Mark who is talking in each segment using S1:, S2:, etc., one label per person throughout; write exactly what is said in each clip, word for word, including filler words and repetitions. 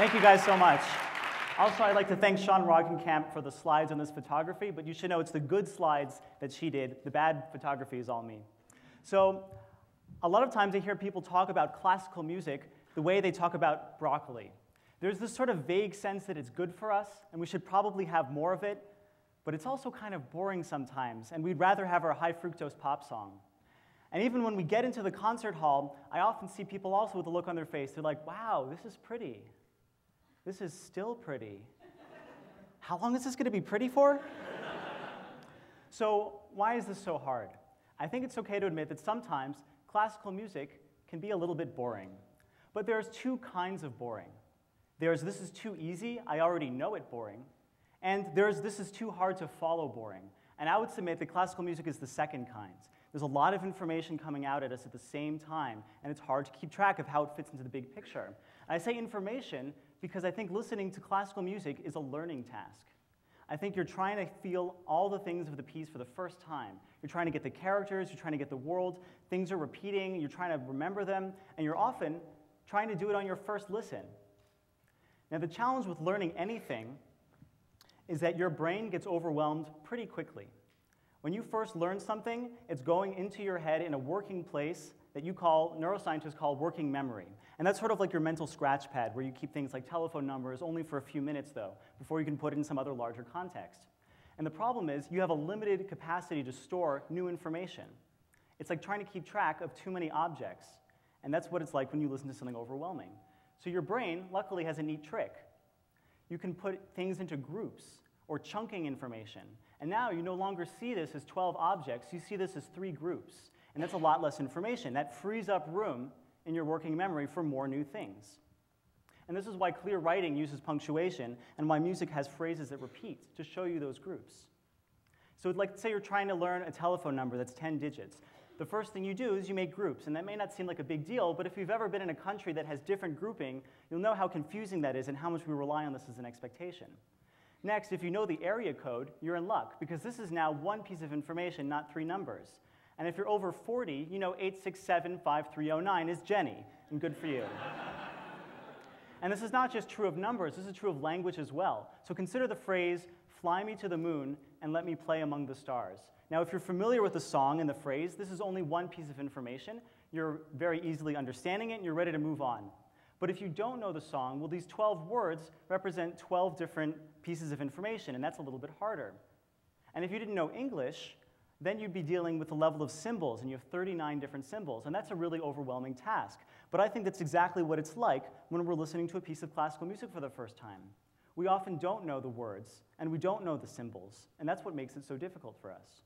S1: Thank you guys so much. Also, I'd like to thank Shawn Roggenkamp for the slides on this photography, but you should know it's the good slides that she did. The bad photography is all me. So a lot of times I hear people talk about classical music the way they talk about broccoli. There's this sort of vague sense that it's good for us, and we should probably have more of it, but it's also kind of boring sometimes, and we'd rather have our high fructose pop song. And even when we get into the concert hall, I often see people also with a look on their face. They're like, wow, this is pretty. This is still pretty. How long is this going to be pretty for? So why is this so hard? I think it's okay to admit that sometimes classical music can be a little bit boring. But there's two kinds of boring. There's this is too easy, I already know it boring. And there's this is too hard to follow boring. And I would submit that classical music is the second kind. There's a lot of information coming out at us at the same time, and it's hard to keep track of how it fits into the big picture. And I say information because I think listening to classical music is a learning task. I think you're trying to feel all the things of the piece for the first time. You're trying to get the characters, you're trying to get the world, things are repeating, you're trying to remember them, and you're often trying to do it on your first listen. Now, the challenge with learning anything is that your brain gets overwhelmed pretty quickly. When you first learn something, it's going into your head in a working place that you call, neuroscientists call working memory. And that's sort of like your mental scratch pad, where you keep things like telephone numbers only for a few minutes, though, before you can put it in some other larger context. And the problem is you have a limited capacity to store new information. It's like trying to keep track of too many objects. And that's what it's like when you listen to something overwhelming. So your brain, luckily, has a neat trick. You can put things into groups or chunking information. And now you no longer see this as twelve objects, you see this as three groups. And that's a lot less information. That frees up room in your working memory for more new things. And this is why clear writing uses punctuation and why music has phrases that repeat to show you those groups. So like, say you're trying to learn a telephone number that's ten digits. The first thing you do is you make groups, and that may not seem like a big deal, but if you've ever been in a country that has different grouping, you'll know how confusing that is and how much we rely on this as an expectation. Next, if you know the area code, you're in luck, because this is now one piece of information, not three numbers. And if you're over forty, you know eight six seven five three zero nine is Jenny, and good for you. And this is not just true of numbers, this is true of language as well. So consider the phrase, fly me to the moon and let me play among the stars. Now, if you're familiar with the song and the phrase, this is only one piece of information. You're very easily understanding it, and you're ready to move on. But if you don't know the song, well, these twelve words represent twelve different pieces of information, and that's a little bit harder. And if you didn't know English, then you'd be dealing with the level of symbols, and you have thirty-nine different symbols, and that's a really overwhelming task. But I think that's exactly what it's like when we're listening to a piece of classical music for the first time. We often don't know the words, and we don't know the symbols, and that's what makes it so difficult for us.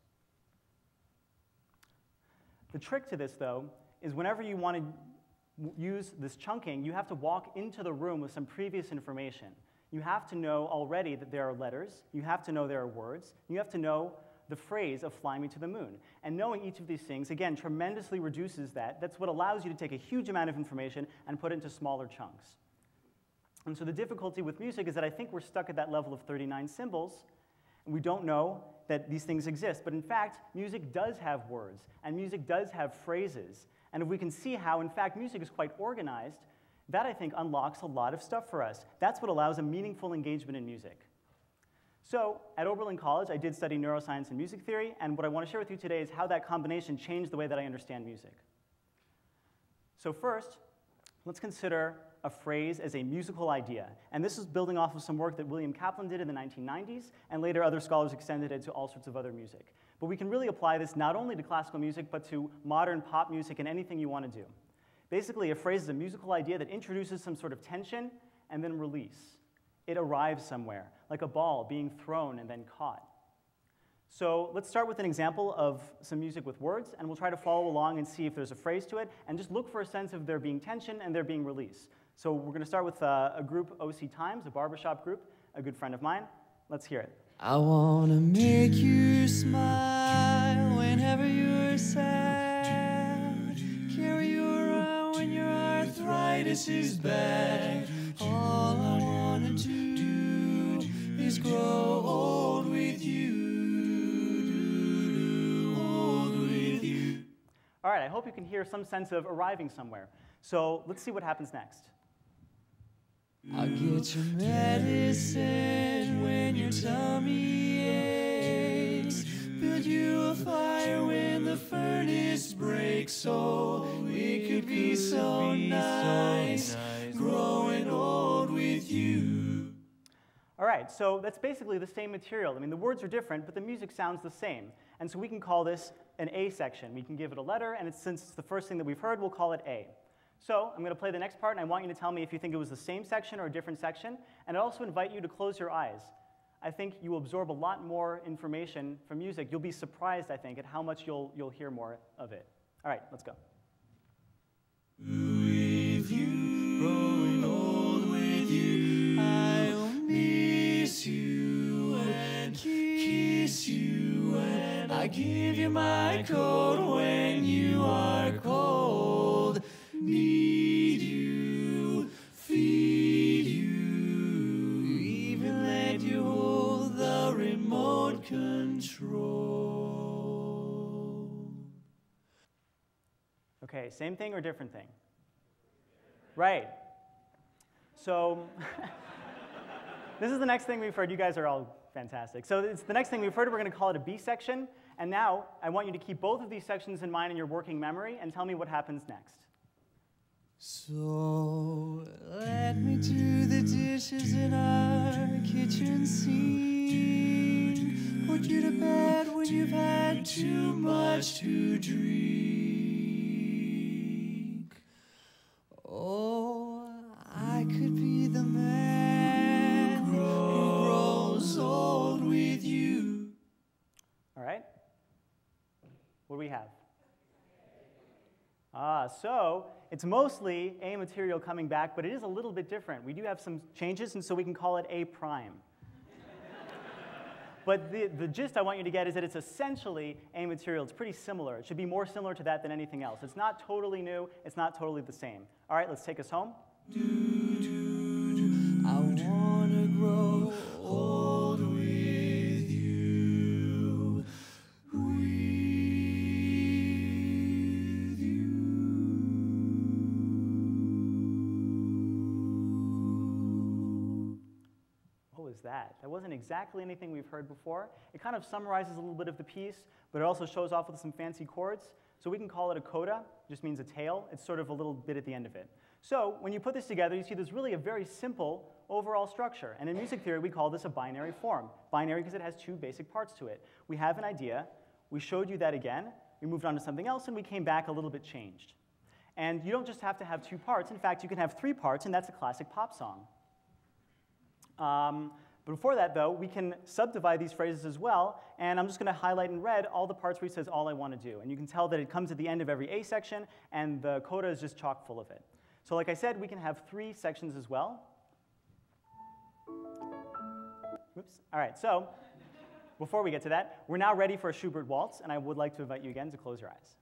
S1: The trick to this, though, is whenever you want to use this chunking, you have to walk into the room with some previous information. You have to know already that there are letters, you have to know there are words, you have to know the phrase of fly me to the moon. And knowing each of these things, again, tremendously reduces that. That's what allows you to take a huge amount of information and put it into smaller chunks. And so the difficulty with music is that I think we're stuck at that level of thirty-nine symbols, and we don't know that these things exist. But in fact, music does have words, and music does have phrases. And if we can see how, in fact, music is quite organized, that, I think, unlocks a lot of stuff for us. That's what allows a meaningful engagement in music. So at Oberlin College, I did study neuroscience and music theory, and what I want to share with you today is how that combination changed the way that I understand music. So first, let's consider a phrase as a musical idea. And this is building off of some work that William Kaplan did in the nineteen nineties, and later other scholars extended it to all sorts of other music. But we can really apply this not only to classical music, but to modern pop music and anything you want to do. Basically, a phrase is a musical idea that introduces some sort of tension and then release. It arrives somewhere, like a ball being thrown and then caught. So let's start with an example of some music with words, and we'll try to follow along and see if there's a phrase to it, and just look for a sense of there being tension and there being release. So we're going to start with uh, a group, O C Times, a barbershop group, a good friend of mine. Let's hear it.
S2: I want to make you smile whenever you're sad. Carry you around when your arthritis is bad. All I want to do is grow old with you. Old with you.
S1: All right, I hope you can hear some sense of arriving somewhere. So let's see what happens next.
S2: I'll get your medicine when your tummy aches. Build you a fire when the furnace breaks. Oh, it could be so nice growing old with you.
S1: All right, so that's basically the same material. I mean, the words are different, but the music sounds the same. And so we can call this an A section. We can give it a letter, and it's, since it's the first thing that we've heard, we'll call it A. So I'm going to play the next part, and I want you to tell me if you think it was the same section or a different section. And I also invite you to close your eyes. I think you will absorb a lot more information from music. You'll be surprised, I think, at how much you'll, you'll hear more of it. All right, let's go.
S2: With you, growing old with you, I'll miss you and kiss you, and I give you my coat when you are cold. Need you, feed you, even let you hold the remote control.
S1: Okay, same thing or different thing? Right. So this is the next thing we've heard. You guys are all fantastic. So it's the next thing we've heard. We're going to call it a B section. And now I want you to keep both of these sections in mind in your working memory and tell me what happens next.
S2: So let me do the dishes in our kitchen sink. Put you to bed when you've had too much to drink. Oh, I could be the man who grows old with you.
S1: All right. What do we have? Ah, so it's mostly A material coming back, but it is a little bit different. We do have some changes, and so we can call it A prime. But the, the gist I want you to get is that it's essentially A material. It's pretty similar. It should be more similar to that than anything else. It's not totally new. It's not totally the same. All right, let's take us home.
S2: Do, do, do. I want to grow old with you. With you.
S1: What was that? That wasn't exactly anything we've heard before. It kind of summarizes a little bit of the piece, but it also shows off with some fancy chords. So we can call it a coda. It just means a tail. It's sort of a little bit at the end of it. So when you put this together, you see there's really a very simple overall structure. And in music theory, we call this a binary form. Binary because it has two basic parts to it. We have an idea. We showed you that again. We moved on to something else, and we came back a little bit changed. And you don't just have to have two parts. In fact, you can have three parts, and that's a classic pop song. Um, before that, though, we can subdivide these phrases as well. And I'm just going to highlight in red all the parts where he says all I want to do. And you can tell that it comes at the end of every A section, and the coda is just chock full of it. So like I said, we can have three sections as well. Oops. All right, so before we get to that, we're now ready for a Schubert Waltz, and I would like to invite you again to close your eyes.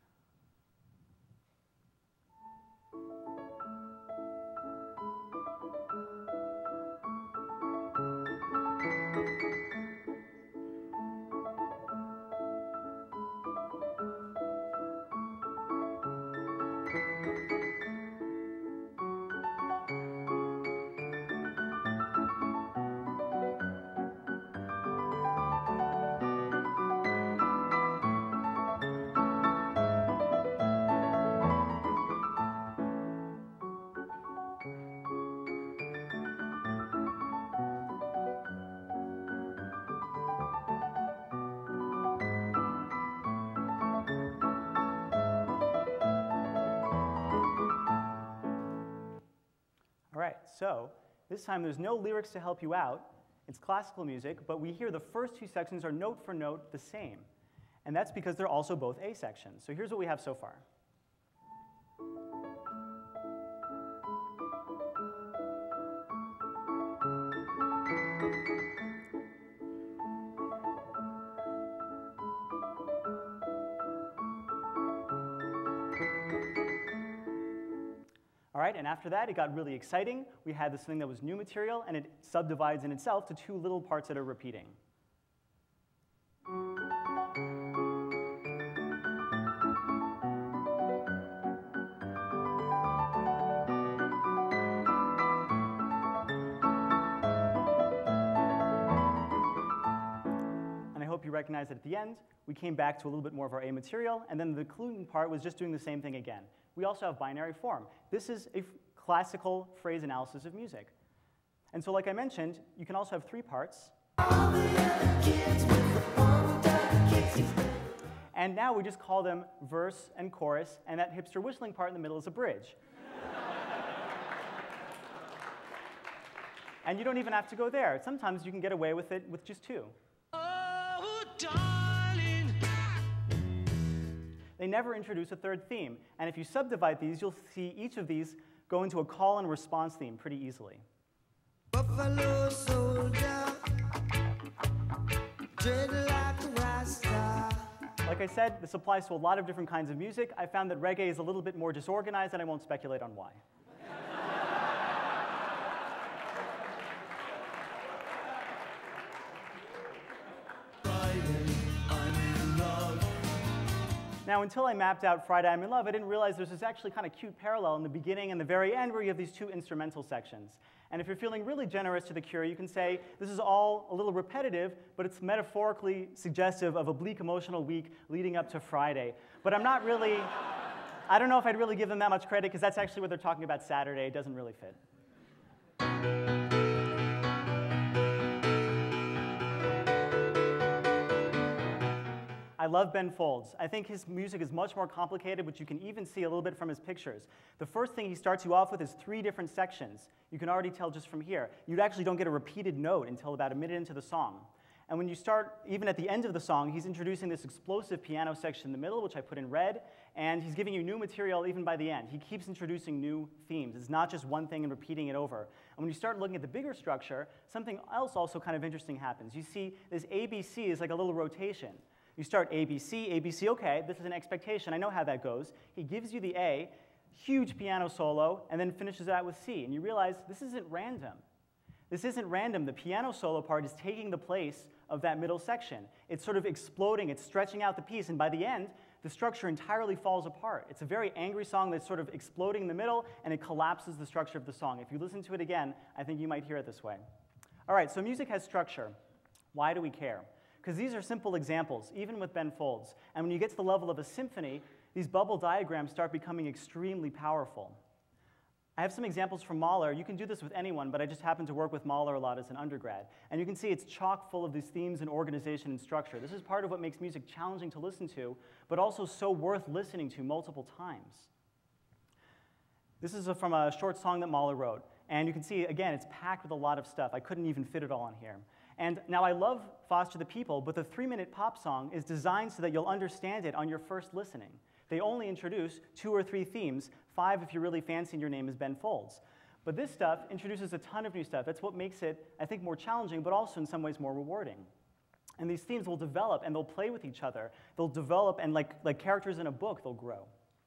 S1: All right, so this time there's no lyrics to help you out. It's classical music, but we hear the first two sections are note for note the same. And that's because they're also both A sections. So here's what we have so far. All right, and after that, it got really exciting. We had this thing that was new material, and it subdivides in itself to two little parts that are repeating. recognize that at the end, we came back to a little bit more of our A material, and then the concluding part was just doing the same thing again. We also have binary form. This is a classical phrase analysis of music. And so like I mentioned, you can also have three parts. And now we just call them verse and chorus, and that hipster whistling part in the middle is a bridge. And you don't even have to go there. Sometimes you can get away with it with just two.
S2: Oh, darling.
S1: They never introduce a third theme. And if you subdivide these, you'll see each of these go into a call and response theme pretty easily.
S2: Buffalo soldier, dread like a rasta.
S1: Like I said, this applies to a lot of different kinds of music. I found that reggae is a little bit more disorganized, and I won't speculate on why. Now, until I mapped out Friday I'm in Love, I didn't realize there's this actually kind of cute parallel in the beginning and the very end where you have these two instrumental sections. And if you're feeling really generous to the Cure, you can say this is all a little repetitive, but it's metaphorically suggestive of a bleak emotional week leading up to Friday. But I'm not really, I don't know if I'd really give them that much credit, because that's actually what they're talking about Saturday. It doesn't really fit. I love Ben Folds. I think his music is much more complicated, which you can even see a little bit from his pictures. The first thing he starts you off with is three different sections. You can already tell just from here. You actually don't get a repeated note until about a minute into the song. And when you start, even at the end of the song, he's introducing this explosive piano section in the middle, which I put in red, and he's giving you new material even by the end. He keeps introducing new themes. It's not just one thing and repeating it over. And when you start looking at the bigger structure, something else also kind of interesting happens. You see this A B C is like a little rotation. You start A B C, A B C, okay, this is an expectation. I know how that goes. He gives you the A, huge piano solo, and then finishes it out with C. And you realize this isn't random. This isn't random. The piano solo part is taking the place of that middle section. It's sort of exploding. It's stretching out the piece. And by the end, the structure entirely falls apart. It's a very angry song that's sort of exploding in the middle, and it collapses the structure of the song. If you listen to it again, I think you might hear it this way. All right, so music has structure. Why do we care? Because these are simple examples, even with Ben Folds. And when you get to the level of a symphony, these bubble diagrams start becoming extremely powerful. I have some examples from Mahler. You can do this with anyone, but I just happen to work with Mahler a lot as an undergrad. And you can see it's chock full of these themes and organization and structure. This is part of what makes music challenging to listen to, but also so worth listening to multiple times. This is a, from a short song that Mahler wrote. And you can see, again, it's packed with a lot of stuff. I couldn't even fit it all in here. And now I love Foster the People, but the three-minute pop song is designed so that you'll understand it on your first listening. They only introduce two or three themes, five if you're really fancy and your name is Ben Folds. But this stuff introduces a ton of new stuff. That's what makes it, I think, more challenging, but also in some ways more rewarding. And these themes will develop, and they'll play with each other. They'll develop, and like, like characters in a book, they'll grow.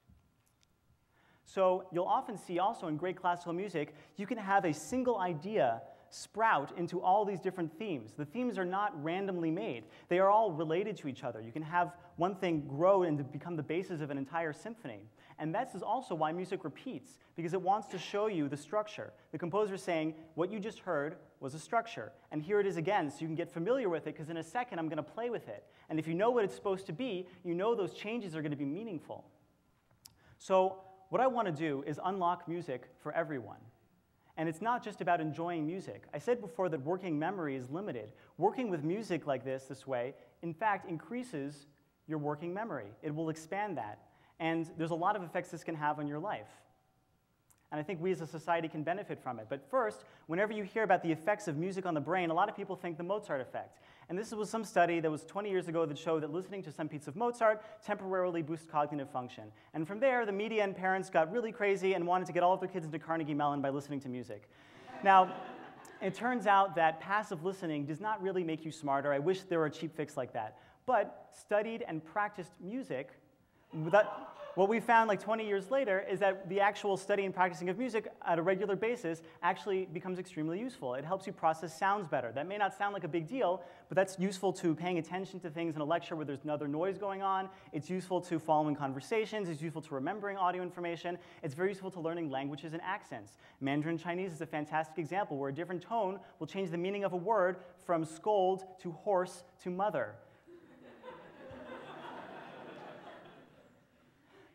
S1: So you'll often see also in great classical music, you can have a single idea sprout into all these different themes. The themes are not randomly made. They are all related to each other. You can have one thing grow and become the basis of an entire symphony. And that is also why music repeats, because it wants to show you the structure. The composer is saying, what you just heard was a structure, and here it is again, so you can get familiar with it, because in a second I'm going to play with it. And if you know what it's supposed to be, you know those changes are going to be meaningful. So what I want to do is unlock music for everyone. And it's not just about enjoying music. I said before that working memory is limited. Working with music like this, this way, in fact, increases your working memory. It will expand that. And there's a lot of effects this can have on your life. And I think we as a society can benefit from it. But first, whenever you hear about the effects of music on the brain, a lot of people think the Mozart effect. And this was some study that was twenty years ago that showed that listening to some piece of Mozart temporarily boosts cognitive function. And from there, the media and parents got really crazy and wanted to get all of their kids into Carnegie Mellon by listening to music. Now, it turns out that passive listening does not really make you smarter. I wish there were a cheap fix like that. But studied and practiced music, that, what we found like twenty years later is that the actual study and practicing of music at a regular basis actually becomes extremely useful. It helps you process sounds better. That may not sound like a big deal, but that's useful to paying attention to things in a lecture where there's another noise going on. It's useful to following conversations. It's useful to remembering audio information. It's very useful to learning languages and accents. Mandarin Chinese is a fantastic example where a different tone will change the meaning of a word from scold to horse to mother.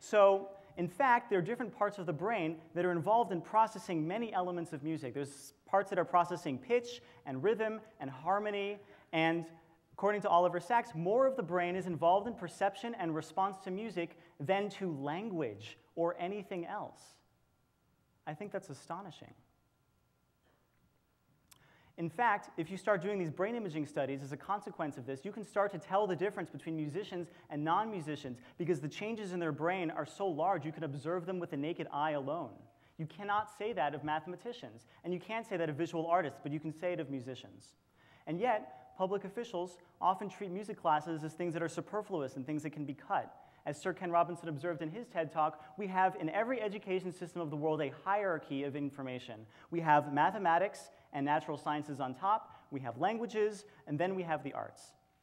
S1: So, in fact, there are different parts of the brain that are involved in processing many elements of music. There's parts that are processing pitch and rhythm and harmony, and according to Oliver Sacks, more of the brain is involved in perception and response to music than to language or anything else. I think that's astonishing. In fact, if you start doing these brain imaging studies as a consequence of this, you can start to tell the difference between musicians and non-musicians because the changes in their brain are so large you can observe them with the naked eye alone. You cannot say that of mathematicians, and you can't say that of visual artists, but you can say it of musicians. And yet, public officials often treat music classes as things that are superfluous and things that can be cut. As Sir Ken Robinson observed in his TED Talk, we have in every education system of the world a hierarchy of information. We have mathematics and natural sciences on top, we have languages, and then we have the arts.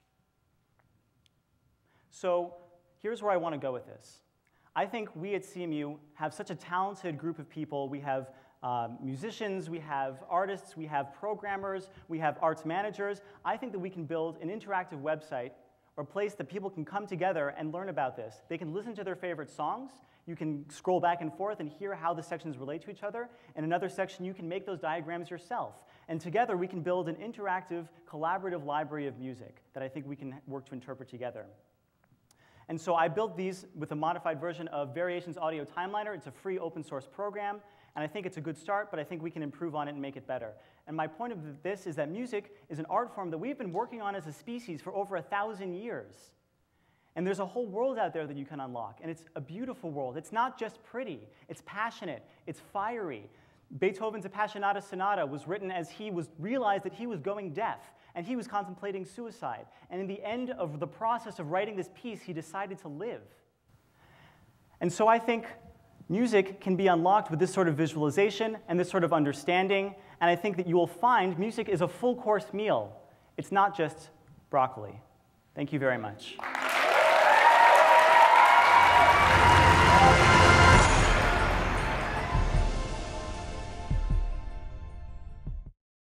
S1: So here's where I want to go with this. I think we at C M U have such a talented group of people. We have um, musicians, we have artists, we have programmers, we have arts managers. I think that we can build an interactive website or a place that people can come together and learn about this. They can listen to their favorite songs. You can scroll back and forth and hear how the sections relate to each other. In another section, you can make those diagrams yourself. And together, we can build an interactive, collaborative library of music that I think we can work to interpret together. And so I built these with a modified version of Variations Audio Timeliner. It's a free open source program. And I think it's a good start, but I think we can improve on it and make it better. And my point of this is that music is an art form that we've been working on as a species for over a thousand years. And there's a whole world out there that you can unlock, and it's a beautiful world. It's not just pretty, it's passionate, it's fiery. Beethoven's Appassionata Sonata was written as he was, realized that he was going deaf, and he was contemplating suicide. And in the end of the process of writing this piece, he decided to live. And so I think music can be unlocked with this sort of visualization and this sort of understanding, and I think that you will find music is a full-course meal. It's not just broccoli. Thank you very much. Thank you.